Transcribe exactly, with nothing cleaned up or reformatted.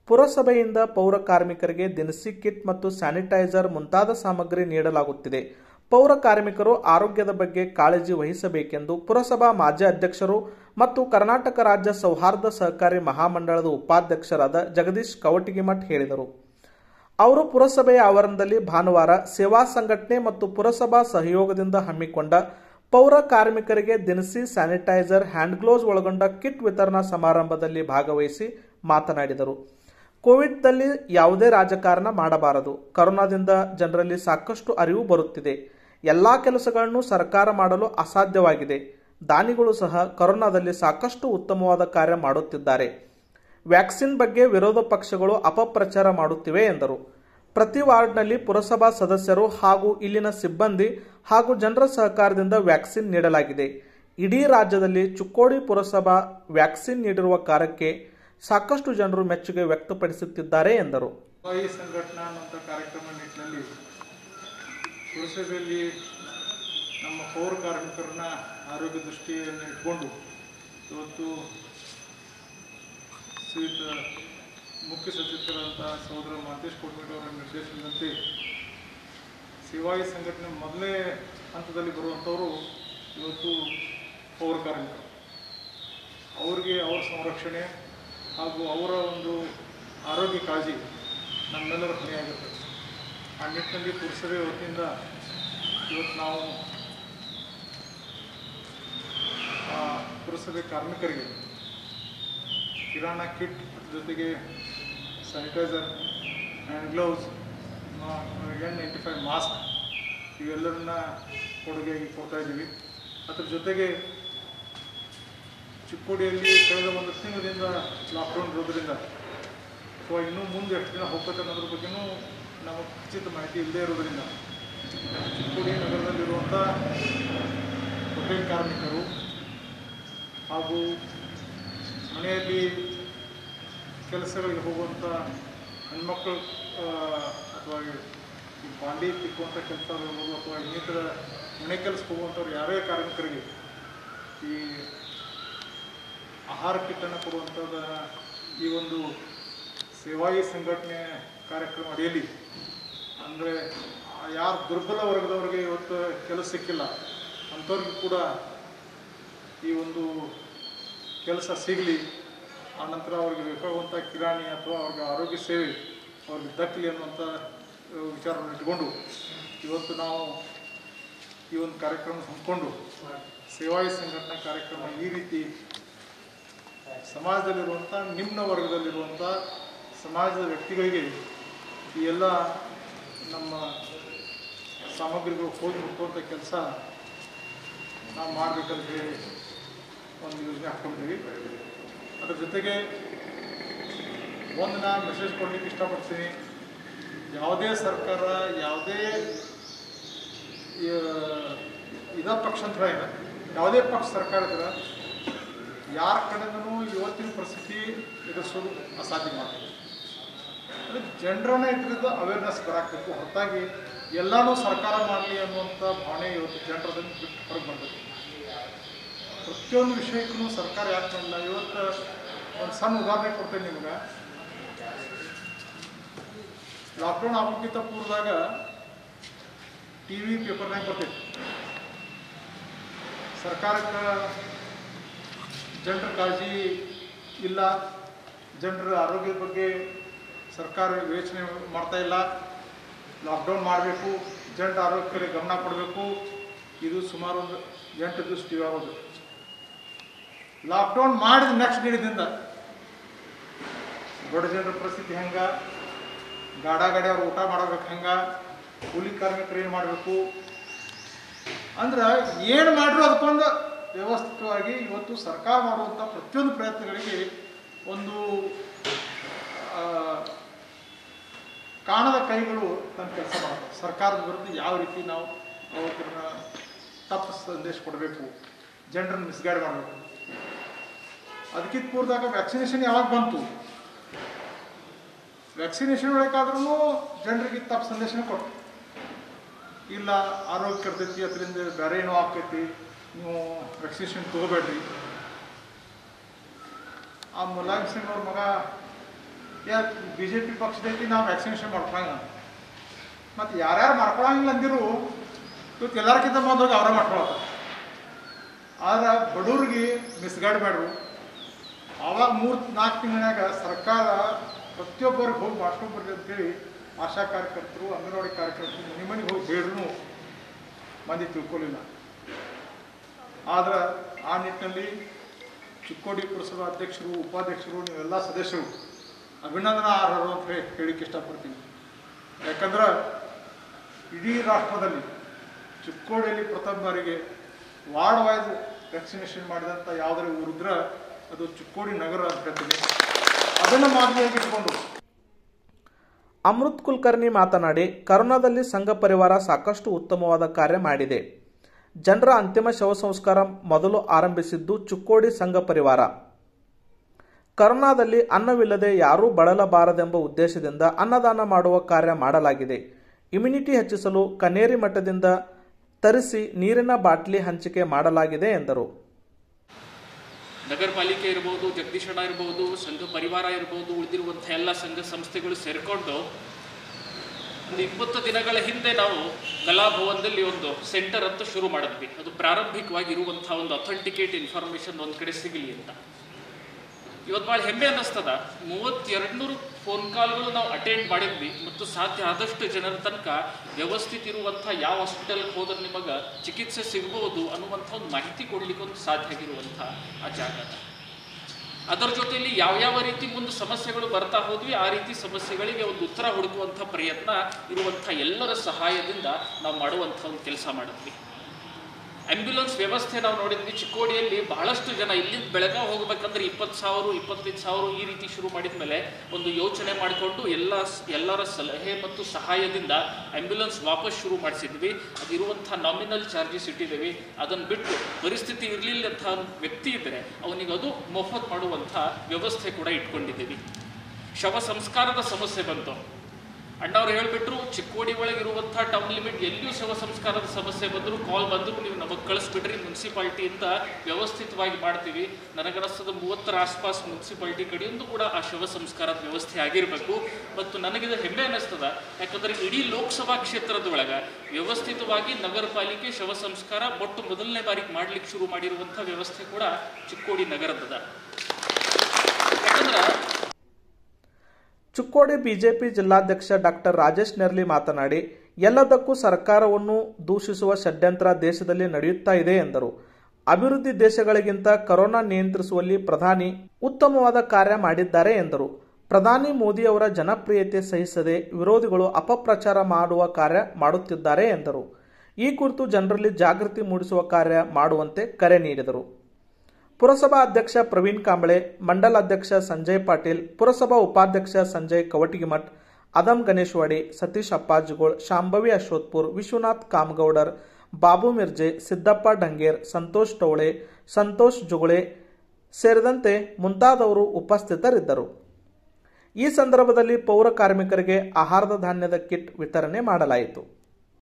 ಪುರಸಭೆಯಿಂದ ಪೌರ ಕಾರ್ಮಿಕರಿಗೆ ದಿನಸಿ ಕಿಟ್ ಮತ್ತು ಸ್ಯಾನಿಟೈಸರ್ ಮುಂತಾದ ಸಾಮಗ್ರಿ ನೀಡಲಾಗುತ್ತಿದೆ. ಪೌರ ಕಾರ್ಮಿಕರು ಆರೋಗ್ಯದ ಬಗ್ಗೆ ಕಾಳಜಿ ವಹಿಸಬೇಕೆಂದು ಪುರಸಭಾ ಮಾಜಿ ಅಧ್ಯಕ್ಷರು ಮತ್ತು ಕರ್ನಾಟಕ ರಾಜ್ಯ ಸೌಹಾರ್ದ ಸಹಕಾರಿ ಮಹಾಮಂಡಳದ ಉಪಾಧ್ಯಕ್ಷರಾದ ಜಗದೀಶ್ ಕವಟಗಿಮಠ್ ಹೇಳಿದರು. ಅವರು ಪುರಸಭೆಯ ಆವರಣದಲ್ಲಿ ಭಾನುವಾರ ಸೇವಾ ಸಂಘಟನೆ ಮತ್ತು ಪುರಸಭಾ ಸಹಯೋಗದಿಂದ ಹಮ್ಮಿಕೊಂಡ ಪೌರ ಕಾರ್ಮಿಕರಿಗೆ ದಿನಸಿ, ಸ್ಯಾನಿಟೈಸರ್, ಹ್ಯಾಂಡ್ ಗ್ಲೌಸ್ ಒಳಗೊಂಡ ಕಿಟ್ ವಿತರಣಾ ಸಮಾರಂಭದಲ್ಲಿ ಭಾಗವಹಿಸಿ ಮಾತನಾಡಿದರು. ಕೋವಿಡ್ನಲ್ಲಿ ಯಾವುದೇ ರಾಜಕಾರಣ ಮಾಡಬಾರದು. ಕೊರೋನಾದಿಂದ ಜನರಲ್ಲಿ ಸಾಕಷ್ಟು ಅರಿವು ಬರುತ್ತಿದೆ. ಎಲ್ಲಾ ಕೆಲಸಗಳನ್ನು ಸರ್ಕಾರ ಮಾಡಲು ಅಸಾಧ್ಯವಾಗಿದೆ. ದಾನಿಗಳು ಸಹ ಕೊರೋನಾದಲ್ಲಿ ಸಾಕಷ್ಟು ಉತ್ತಮವಾದ ಕಾರ್ಯ ಮಾಡುತ್ತಿದ್ದಾರೆ. ವ್ಯಾಕ್ಸಿನ್ ಬಗ್ಗೆ ವಿರೋಧ ಪಕ್ಷಗಳು ಅಪಪ್ರಚಾರ ಮಾಡುತ್ತಿವೆ ಎಂದರು. ಪ್ರತಿ ವಾರ್ಡ್ನಲ್ಲಿ ಪುರಸಭಾ ಸದಸ್ಯರು ಹಾಗೂ ಇಲ್ಲಿನ ಸಿಬ್ಬಂದಿ ಹಾಗೂ ಜನರ ಸಹಕಾರದಿಂದ ವ್ಯಾಕ್ಸಿನ್ ನೀಡಲಾಗಿದೆ. ಇಡೀ ರಾಜ್ಯದಲ್ಲಿ ಚಿಕ್ಕೋಡಿ ಪುರಸಭಾ ವ್ಯಾಕ್ಸಿನ್ ನೀಡಿರುವ ಕಾರ್ಯಕ್ಕೆ ಸಾಕಷ್ಟು ಜನರು ಮೆಚ್ಚುಗೆ ವ್ಯಕ್ತಪಡಿಸುತ್ತಿದ್ದಾರೆ ಎಂದರು. ಈ ಸಂಘಟನಾ ಅನ್ನುವಂಥ ಕಾರ್ಯಕ್ರಮ ನಿಟ್ಟಿನಲ್ಲಿ ಪುರಸಭೆಯಲ್ಲಿ ನಮ್ಮ ಪೌರ ಕಾರ್ಮಿಕರನ್ನ ಆರೋಗ್ಯ ದೃಷ್ಟಿಯನ್ನು ಇಟ್ಕೊಂಡು ಇವತ್ತು ಶ್ರೀಯುತ ಮುಖ್ಯ ಸಚಿವರಾದಂಥ ಸಹೋದರ ಮಹಂತೇಶ್ ಕೋಟಮಠ ಅವರ ನಿರ್ದೇಶನದಂತೆ ಸೇವಾಯಿ ಸಂಘಟನೆ ಮೊದಲನೇ ಹಂತದಲ್ಲಿ ಬರುವಂಥವರು ಇವತ್ತು ಪೌರ ಕಾರ್ಮಿಕರು. ಅವರಿಗೆ ಅವರ ಸಂರಕ್ಷಣೆ ಹಾಗೂ ಅವರ ಒಂದು ಆರೋಗ್ಯ ಕಾಳಜಿ ನಮ್ಮೆಲ್ಲರ ಹೊಣೆಯಾಗಿರ್ತದೆ. ಆ ನಿಟ್ಟಿನಲ್ಲಿ ಪುರಸಭೆ ವತಿಯಿಂದ ಇವತ್ತು ನಾವು ಪುರಸಭೆ ಕಾರ್ಮಿಕರಿಗೆ ಕಿರಾಣ ಕಿಟ್ ಜೊತೆಗೆ sanitizer, hand gloves, N ninety five mask ಇವೆಲ್ಲರನ್ನ ಕೊಡುಗೆಯಾಗಿ ಕೊಡ್ತಾ ಇದ್ದೀವಿ. ಅದ್ರ ಜೊತೆಗೆ ಚಿಕ್ಕೋಡಿಯಲ್ಲಿ ಕಳೆದ ಒಂದು ತಿಂಗಳಿಂದ ಲಾಕ್ಡೌನ್ ಇರೋದ್ರಿಂದ ಅಥವಾ ಇನ್ನೂ ಮುಂದೆ ಎಷ್ಟು ದಿನ ಹೋಗ್ತದೆ ಅನ್ನೋದ್ರ ಬಗ್ಗೆಯೂ ನಮಗೆ ಖಚಿತ ಮಾಹಿತಿ ಇಲ್ಲದೇ ಇರೋದರಿಂದ ಚಿಕ್ಕೋಡಿ ನಗರದಲ್ಲಿರುವಂಥ ಹೋಟೆಲ್ ಕಾರ್ಮಿಕರು ಹಾಗೂ ಮನೆಯಲ್ಲಿ ಕೆಲಸಗಳಿಗೆ ಹೋಗುವಂಥ ಹೆಣ್ಮಕ್ಳು ಅಥವಾ ಈ ಬಾಂಡಿ ತಿಕ್ಕುವಂಥ ಕೆಲಸ ಇರ್ಬೋದು ಅಥವಾ ಇನ್ನಿತರ ಮನೆ ಕೆಲಸಕ್ಕೆ ಹೋಗುವಂಥವ್ರು ಯಾರೇ ಕಾರ್ಮಿಕರಿಗೆ ಈ ಆಹಾರ ಕಿಟ್ಟನ್ನು ಕೊಡುವಂಥದ್ದು ಈ ಒಂದು ಸೇವಾಯಿ ಸಂಘಟನೆ ಕಾರ್ಯಕ್ರಮ ಅಡಿಯಲ್ಲಿ ಅಂದರೆ ಯಾರು ದುರ್ಬಲ ವರ್ಗದವ್ರಿಗೆ ಇವತ್ತು ಕೆಲಸ ಸಿಕ್ಕಿಲ್ಲ ಅಂಥವ್ರಿಗೂ ಕೂಡ ಈ ಒಂದು ಕೆಲಸ ಸಿಗಲಿ, ಆನಂತರ ಅವ್ರಿಗೆ ಬೇಕಾಗುವಂಥ ಕಿರಾಣಿ ಅಥವಾ ಅವ್ರಿಗೆ ಆರೋಗ್ಯ ಸೇವೆ ಅವ್ರಿಗೆ ದಕ್ಕಲಿ ಅನ್ನುವಂಥ ವಿಚಾರವನ್ನು ಇಟ್ಕೊಂಡು ಇವತ್ತು ನಾವು ಈ ಒಂದು ಕಾರ್ಯಕ್ರಮ ಹಮ್ಮಿಕೊಂಡು ಸೇವಾಯಿ ಸಂಘಟನಾ ಕಾರ್ಯಕ್ರಮ ಈ ರೀತಿ ಸಮಾಜದಲ್ಲಿರುವಂಥ ನಿಮ್ನ ವರ್ಗದಲ್ಲಿರುವಂಥ ಸಮಾಜದ ವ್ಯಕ್ತಿಗಳಿಗೆ ಈ ಎಲ್ಲ ನಮ್ಮ ಸಾಮಗ್ರಿಗಳು ಹೋಗಿ ಮುಟ್ಟುವಂಥ ಕೆಲಸ ನಾವು ಮಾಡಬೇಕಂತ ಹೇಳಿ ಒಂದು ಯೋಜನೆ ಹಾಕ್ಕೊಂಡಿದ್ದೀವಿ. ಅದ್ರ ಜೊತೆಗೆ ಒಂದು ನಾನು ಮೆಸೇಜ್ ಕೊಡಲಿಕ್ಕೆ ಇಷ್ಟಪಡ್ತೀನಿ. ಯಾವುದೇ ಸರ್ಕಾರ ಯಾವುದೇ ಇದ ಪಕ್ಷಾಂತರ ಇಲ್ಲ, ಯಾವುದೇ ಪಕ್ಷ ಸರ್ಕಾರ ಇದ್ರೆ ಯಾರ ಕಡೆಗೂ ಇವತ್ತಿನ ಪರಿಸ್ಥಿತಿ ಎದುರಿಸೋದು ಅಸಾಧ್ಯ ಮಾಡ್ತದೆ. ಅಂದರೆ ಜನರನ್ನ ಇಟ್ಟಿದ್ದು ಅವೇರ್ನೆಸ್ ಬರಾಕಬೇಕು, ಹೊರತಾಗಿ ಎಲ್ಲನೂ ಸರ್ಕಾರ ಮಾಡಲಿ ಅನ್ನುವಂಥ ಭಾವನೆ ಇವತ್ತು ಜನರದನ್ನು ಬಿಟ್ಟು ಹೊರಗೆ ಬರ್ತದೆ. ಪ್ರತಿಯೊಂದು ವಿಷಯಕ್ಕೂ ಸರ್ಕಾರ ಯಾಕೆ ಮಾಡಲ್ಲ. ಇವತ್ತು ಒಂದು ಸಣ್ಣ ಉದಾಹರಣೆ ಕೊಡ್ತೇನೆ ನಿಮ್ಗೆ. ಲಾಕ್ಡೌನ್ ಆಗೋಕ್ಕಿಂತ ಪೂರ್ವದಾಗ ಟಿ ವಿ ಪೇಪರ್ನಾಗ ಬರ್ತೈತಿ ಸರ್ಕಾರಕ್ಕೆ ಜನರ ಕಾಳಜಿ ಇಲ್ಲ, ಜನರ ಆರೋಗ್ಯದ ಬಗ್ಗೆ ಸರ್ಕಾರ ಯೋಚನೆ ಮಾಡ್ತಾ ಇಲ್ಲ, ಲಾಕ್ಡೌನ್ ಮಾಡಬೇಕು, ಜನರ ಆರೋಗ್ಯಕ್ಕೆ ಗಮನ ಕೊಡಬೇಕು. ಇದು ಸುಮಾರು ಒಂದು ಎಂಟು ದಿವಸ ಟಿ ವಿ ಆಗೋದು. ಲಾಕ್ಡೌನ್ ಮಾಡಿದ ನೆಕ್ಸ್ಟ್ ದಿನದಿಂದ ದೊಡ್ಡ ಜನರ ಪರಿಸ್ಥಿತಿ ಹೆಂಗೆ, ಗಾಡ ಗಾಡಿ ಅವ್ರು ಊಟ ಮಾಡಬೇಕು ಹೆಂಗೆ, ಕೂಲಿ ಕಾರ್ಮಿಕರು ಏನು ಮಾಡಬೇಕು ಅಂದ್ರೆ ಏನು ಮಾಡಿದ್ರು ಅದಕ್ಕೊಂದು ವ್ಯವಸ್ಥಿತವಾಗಿ ಇವತ್ತು ಸರ್ಕಾರ ಮಾಡುವಂಥ ಪ್ರತಿಯೊಂದು ಪ್ರಯತ್ನಗಳಿಗೆ ಒಂದು ಕಾಣದ ಕೈಗಳು ತನ್ನ ಕೆಲಸ ಮಾಡ್ತಾರೆ. ಸರ್ಕಾರದ ವಿರುದ್ಧ ಯಾವ ರೀತಿ ನಾವು ಅವರನ್ನ ತಪ್ಪು ಸಂದೇಶ ಕೊಡಬೇಕು, ಜನರನ್ನು ಮಿಸ್ಗೈಡ್ ಮಾಡಬೇಕು. ಅದಕ್ಕಿಂತ ಪೂರ್ವದಾಗ ವ್ಯಾಕ್ಸಿನೇಷನ್ ಯಾವಾಗ ಬಂತು, ವ್ಯಾಕ್ಸಿನೇಷನ್ ಒಳಗಾದ್ರೂ ಜನರಿಗೆ ತಪ್ಪು ಸಂದೇಶನ ಕೊಟ್ಟು ಇಲ್ಲ ಆರೋಗ್ಯ ಕೆಡ್ತೈತಿ, ಅದರಿಂದ ಬೇರೆ ಏನೋ ಆಗ್ತೈತಿ, ನೀವು ವ್ಯಾಕ್ಸಿನೇಷನ್ ತಗೋಬೇಡ್ರಿ. ಆ ಮುಲಾಯಮ್ ಸಿಂಗ್ ಅವ್ರ ಮಗ ಯಾ ಬಿ ಜೆ ಪಿ ಪಕ್ಷದೈತಿ ನಾವು ವ್ಯಾಕ್ಸಿನೇಷನ್ ಮಾಡ್ಕೊಳಂಗ ಮತ್ತು ಯಾರ್ಯಾರು ಮಾಡ್ಕೊಳಂಗಿಲ್ಲ ಅಂದಿರು ಇವತ್ತು ಎಲ್ಲರಿಗಿಂತ ಮೊದಲು ಅವರೇ ಮಾಡ್ಕೊಳತ್ತ. ಆದ್ರೆ ಬಡವ್ರಿಗೆ ಮಿಸ್ಗೈಡ್ ಮಾಡ್ರು. ಆವಾಗ ಮೂರು ನಾಲ್ಕು ತಿಂಗಳಾಗ ಸರ್ಕಾರ ಪ್ರತಿಯೊಬ್ಬರಿಗೆ ಹೋಗಿ ಮಾಡ್ಕೊಂಡ್ಬರ್ರಿ ಅಂತೇಳಿ ಆಶಾ ಕಾರ್ಯಕರ್ತರು ಅಂಗನವಾಡಿ ಕಾರ್ಯಕರ್ತರು ಮನೆ ಮನೆಗೆ ಹೋಗಿ ಬೇಡ್ರೂ ಮಂದಿ ತಿಳ್ಕೊಳ್ಳಿಲ್ಲ. ಆದ್ರೆ ಆ ನಿಟ್ಟಿನಲ್ಲಿ ಚಿಕ್ಕೋಡಿ ಪುರಸಭಾ ಅಧ್ಯಕ್ಷರು, ಉಪಾಧ್ಯಕ್ಷರು, ನೀವೆಲ್ಲ ಸದಸ್ಯರು ಅಭಿನಂದನಾರ್ಹರು ಅಂತ ಹೇಳಿ ಹೇಳಿಕ್ಕೆ ಇಷ್ಟಪಡ್ತೀನಿ. ಯಾಕಂದ್ರೆ ಇಡೀ ರಾಷ್ಟ್ರದಲ್ಲಿ ಚಿಕ್ಕೋಡಿಯಲ್ಲಿ ಪ್ರಥಮ ಬಾರಿಗೆ ವಾರ್ಡ್ ವೈಸ್ ವ್ಯಾಕ್ಸಿನೇಷನ್ ಮಾಡಿದಂಥ ಯಾವುದೇ ಊರಿದ್ರೆ ಅದು ಚಿಕ್ಕೋಡಿ ನಗರ ಅಂತ ಹೇಳ್ತೀನಿ. ಅದನ್ನು ಮಾದರಿಯಾಗಿ ಇಟ್ಕೊಂಡು ಅಮೃತ್ ಕುಲಕರ್ಣಿ ಮಾತನಾಡಿ, ಕರೋನಾದಲ್ಲಿ ಸಂಘ ಪರಿವಾರ ಸಾಕಷ್ಟು ಉತ್ತಮವಾದ ಕಾರ್ಯ ಮಾಡಿದೆ. ಜನರ ಅಂತಿಮ ಶವ ಸಂಸ್ಕಾರ ಮೊದಲು ಆರಂಭಿಸಿದ್ದು ಚಿಕ್ಕೋಡಿ ಸಂಘ ಪರಿವಾರ. ಕರೋನಾದಲ್ಲಿ ಅನ್ನವಿಲ್ಲದೆ ಯಾರೂ ಬಳಲಬಾರದೆಂಬ ಉದ್ದೇಶದಿಂದ ಅನ್ನದಾನ ಮಾಡುವ ಕಾರ್ಯ ಮಾಡಲಾಗಿದೆ. ಇಮ್ಯುನಿಟಿ ಹೆಚ್ಚಿಸಲು ಕನೇರಿ ಮಠದಿಂದ ತರಿಸಿ ನೀರಿನ ಬಾಟ್ಲಿ ಹಂಚಿಕೆ ಮಾಡಲಾಗಿದೆ ಎಂದರು. ನಗರ ಪಾಲಿಕೆ ಇರ್ಬೋದು, ಜಗದೀಶಣ್ಣ ಇರ್ಬೋದು, ಸಂಘ ಪರಿವಾರ ಇರ್ಬೋದು, ಉಳಿದಿರುವಂಥ ಎಲ್ಲ ಸಂಘ ಸಂಸ್ಥೆಗಳು ಸೇರಿಕೊಂಡು ಒಂದು ಇಪ್ಪತ್ತು ದಿನಗಳ ಹಿಂದೆ ನಾವು ಕಲಾಭವನದಲ್ಲಿ ಒಂದು ಸೆಂಟರ್ ಅಂತ ಶುರು ಮಾಡಿದ್ವಿ. ಅದು ಪ್ರಾರಂಭಿಕವಾಗಿ ಇರುವಂಥ ಒಂದು ಅಥೆಂಟಿಕೇಟ್ ಇನ್ಫಾರ್ಮೇಷನ್ ಒಂದು ಕಡೆ ಸಿಗಲಿ ಅಂತ. ಇವತ್ತು ಭಾಳ ಹೆಮ್ಮೆ ಅನ್ನಿಸ್ತದ. ಮೂವತ್ತೆರಡು ನೂರು ಫೋನ್ ಕಾಲ್ಗಳು ನಾವು ಅಟೆಂಡ್ ಮಾಡಿದ್ವಿ ಮತ್ತು ಸಾಧ್ಯ ಆದಷ್ಟು ಜನರ ತನಕ ವ್ಯವಸ್ಥಿತ ಇರುವಂಥ ಯಾವ ಹಾಸ್ಪಿಟಲ್ಗೆ ಹೋದ್ರೆ ನಿಮಗೆ ಚಿಕಿತ್ಸೆ ಸಿಗ್ಬೋದು ಅನ್ನುವಂಥ ಒಂದು ಮಾಹಿತಿ ಕೊಡಲಿಕ್ಕೆ ಒಂದು ಸಾಧ್ಯ ಆಗಿರುವಂಥ ಆ ಜಾಗದ. ಅದರ ಜೊತೆಯಲ್ಲಿ ಯಾವ್ಯಾವ ರೀತಿ ಮುಂದೆ ಸಮಸ್ಯೆಗಳು ಬರ್ತಾ ಹೋದ್ವಿ ಆ ರೀತಿ ಸಮಸ್ಯೆಗಳಿಗೆ ಒಂದು ಉತ್ತರ ಹುಡುಕುವಂಥ ಪ್ರಯತ್ನ ಇರುವಂಥ ಎಲ್ಲರ ಸಹಾಯದಿಂದ ನಾವು ಮಾಡುವಂಥ ಒಂದು ಕೆಲಸ ಮಾಡಿದ್ವಿ. ಆಂಬ್ಯುಲೆನ್ಸ್ ವ್ಯವಸ್ಥೆ ನಾವು ನೋಡಿದ್ವಿ. ಚಿಕ್ಕೋಡಿಯಲ್ಲಿ ಬಹಳಷ್ಟು ಜನ ಇಲ್ಲಿಂದ ಬೆಳಗಾವಿ ಹೋಗ್ಬೇಕಂದ್ರೆ ಇಪ್ಪತ್ತು ಸಾವಿರ ಇಪ್ಪತ್ತೈದು ಸಾವಿರ ಈ ರೀತಿ ಶುರು ಮಾಡಿದ ಮೇಲೆ ಒಂದು ಯೋಚನೆ ಮಾಡಿಕೊಂಡು ಎಲ್ಲ ಎಲ್ಲರ ಸಲಹೆ ಮತ್ತು ಸಹಾಯದಿಂದ ಆಂಬ್ಯುಲೆನ್ಸ್ ವಾಪಸ್ ಶುರು ಮಾಡಿಸಿದ್ವಿ. ಅದಿರುವಂಥ ನಾಮಿನಲ್ ಚಾರ್ಜಸ್ ಇಟ್ಟಿದ್ದೀವಿ. ಅದನ್ನು ಬಿಟ್ಟು ಪರಿಸ್ಥಿತಿ ಇರಲಿಲ್ಲಂಥ ವ್ಯಕ್ತಿ ಇದ್ದರೆ ಅವನಿಗೆ ಅದು ಮೊಫತ್ ಮಾಡುವಂಥ ವ್ಯವಸ್ಥೆ ಕೂಡ ಇಟ್ಕೊಂಡಿದ್ದೀವಿ. ಶವ ಸಂಸ್ಕಾರದ ಸಮಸ್ಯೆ ಬಂತು. ಅಣ್ಣವ್ರು ಹೇಳಿಬಿಟ್ರು, ಚಿಕ್ಕೋಡಿ ಒಳಗಿರುವಂಥ ಟೌನ್ ಲಿಮಿಟ್ ಎಲ್ಲಿಯೂ ಶವ ಸಂಸ್ಕಾರದ ಸಮಸ್ಯೆ ಬಂದರೂ ಕಾಲ್ ಬಂದರೂ ನೀವು ನಮಗೆ ಕಳಿಸ್ಬಿಡ್ರಿ, ಮುನ್ಸಿಪಾಲ್ಟಿಯಿಂದ ವ್ಯವಸ್ಥಿತವಾಗಿ ಮಾಡ್ತೀವಿ. ನನಗನ್ನಿಸ್ತದ ಮೂವತ್ತರ ಆಸ್ಪಾಸ್ ಮುನ್ಸಿಪಾಲ್ಟಿ ಕಡೆಯಿಂದ ಕೂಡ ಆ ಶವ ಸಂಸ್ಕಾರದ ವ್ಯವಸ್ಥೆ ಆಗಿರಬೇಕು. ಮತ್ತು ನನಗಿದು ಹೆಮ್ಮೆ ಅನ್ನಿಸ್ತದ. ಯಾಕಂದರೆ ಇಡೀ ಲೋಕಸಭಾ ಕ್ಷೇತ್ರದ ಒಳಗೆ ವ್ಯವಸ್ಥಿತವಾಗಿ ನಗರ ಪಾಲಿಕೆ ಶವ ಸಂಸ್ಕಾರ ಮೊಟ್ಟ ಮೊದಲನೇ ಬಾರಿಗೆ ಮಾಡ್ಲಿಕ್ಕೆ ಶುರು ಮಾಡಿರುವಂಥ ವ್ಯವಸ್ಥೆ ಕೂಡ ಚಿಕ್ಕೋಡಿ ನಗರದದ. ಯಾಕಂದ್ರೆ ಚಿಕ್ಕೋಡಿ ಬಿಜೆಪಿ ಜಿಲ್ಲಾಧ್ಯಕ್ಷ ಡಾಕ್ಟರ್ ರಾಜೇಶ್ ನೆರ್ಲಿ ಮಾತನಾಡಿ, ಎಲ್ಲದಕ್ಕೂ ಸರ್ಕಾರವನ್ನು ದೂಷಿಸುವ ಷಡ್ಯಂತ್ರ ದೇಶದಲ್ಲಿ ನಡೆಯುತ್ತಾ ಇದೆ ಎಂದರು. ಅಭಿವೃದ್ಧಿ ದೇಶಗಳಿಗಿಂತ ಕರೋನಾ ನಿಯಂತ್ರಿಸುವಲ್ಲಿ ಪ್ರಧಾನಿ ಉತ್ತಮವಾದ ಕಾರ್ಯ ಮಾಡಿದ್ದಾರೆ ಎಂದರು. ಪ್ರಧಾನಿ ಮೋದಿಯವರ ಜನಪ್ರಿಯತೆ ಸಹಿಸದೆ ವಿರೋಧಿಗಳು ಅಪಪ್ರಚಾರ ಮಾಡುವ ಕಾರ್ಯ ಮಾಡುತ್ತಿದ್ದಾರೆ ಎಂದರು. ಈ ಕುರಿತು ಜನರಲ್ಲಿ ಜಾಗೃತಿ ಮೂಡಿಸುವ ಕಾರ್ಯ ಮಾಡುವಂತೆ ಕರೆ ನೀಡಿದರು. ಪುರಸಭಾ ಅಧ್ಯಕ್ಷ ಪ್ರವೀಣ್ ಕಾಂಬಳೆ, ಮಂಡಲ ಅಧ್ಯಕ್ಷ ಸಂಜಯ್ ಪಾಟೀಲ್, ಪುರಸಭಾ ಉಪಾಧ್ಯಕ್ಷ ಸಂಜಯ್ ಕವಟಿಗಿಮಠ್, ಅದಮ್ ಗಣೇಶ್ವಾಡಿ, ಸತೀಶ್ ಅಪ್ಪಾಜಿಗೋಳ್, ಶಾಂಭವಿ ಅಶ್ವತ್ಪುರ್, ವಿಶ್ವನಾಥ್ ಕಾಮಗೌಡರ್, ಬಾಬು ಮಿರ್ಜೆ, ಸಿದ್ದಪ್ಪ ಡಂಗೇರ್, ಸಂತೋಷ್ ಟೌಳೆ, ಸಂತೋಷ್ ಜುಗುಳೆ ಸೇರಿದಂತೆ ಮುಂತಾದವರು ಉಪಸ್ಥಿತರಿದ್ದರು. ಈ ಸಂದರ್ಭದಲ್ಲಿ ಪೌರ ಕಾರ್ಮಿಕರಿಗೆ ಆಹಾರದ ಧಾನ್ಯದ ಕಿಟ್ ವಿತರಣೆ ಮಾಡಲಾಯಿತು.